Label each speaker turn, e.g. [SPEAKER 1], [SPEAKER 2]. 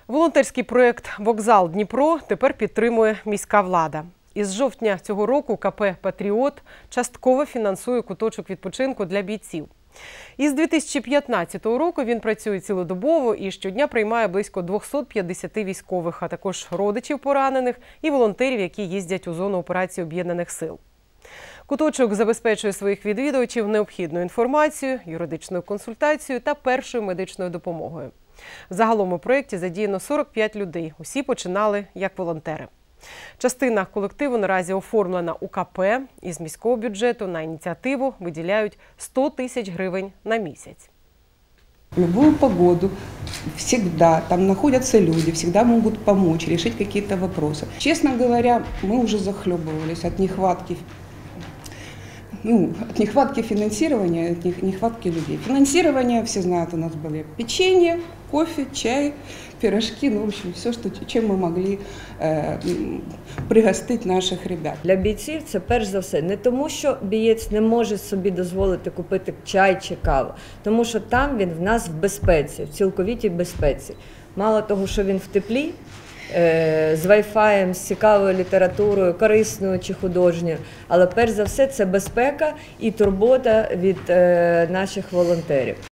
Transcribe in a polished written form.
[SPEAKER 1] Волонтерський проєкт «Вокзал Дніпро» тепер підтримує міська влада. Із жовтня цього року КП «Патріот» частково фінансує куточок відпочинку для бійців. Із 2015 року він працює цілодобово і щодня приймає близько 250 військових, а також родичів поранених і волонтерів, які їздять у зону операції Об'єднаних сил. Куточок забезпечує своїх відвідувачів необхідною інформацією, юридичною консультацією та першою медичною допомогою. Загалом у проєкті задіяно 45 людей. Усі починали як волонтери. Частина колективу наразі оформлена у КП. Із міського бюджету на ініціативу виділяють 100 тисяч гривень на місяць.
[SPEAKER 2] В любую погоду всегда там находятся люди, всегда могут помочь, решить какие-то вопросы. Честно говоря, мы уже захлебывались от нехватки финансирования, от нехватки людей. Финансирование, все знают, у нас были печенье, кофе, чай, пирожки, в общем, все, чем мы могли пригостить наших ребят.
[SPEAKER 3] Для бійців це перш за все не тому, що бієць не може собі дозволити купити чай чи каву, тому що там він в нас в безпеці, в цілковитій безпеці. Мало того, що він в теплі, з вайфаєм, з цікавою літературою, корисною чи художньою, але перш за все це безпека і турбота від наших волонтерів.